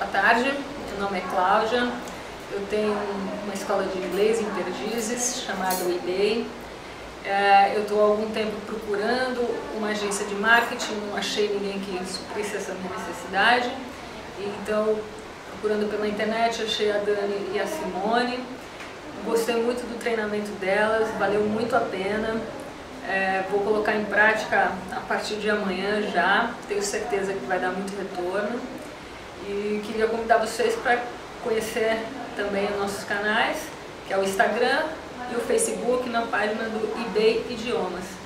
Boa tarde, meu nome é Cláudia, eu tenho uma escola de inglês em Perdizes, chamada eBay. Eu estou há algum tempo procurando uma agência de marketing, não achei ninguém que suprisse essa minha necessidade. Então, procurando pela internet, achei a Dani e a Simone. Gostei muito do treinamento delas, valeu muito a pena. Vou colocar em prática a partir de amanhã já, tenho certeza que vai dar muito retorno. E queria convidar vocês para conhecer também os nossos canais, que é o Instagram e o Facebook, na página do eBay Idiomas.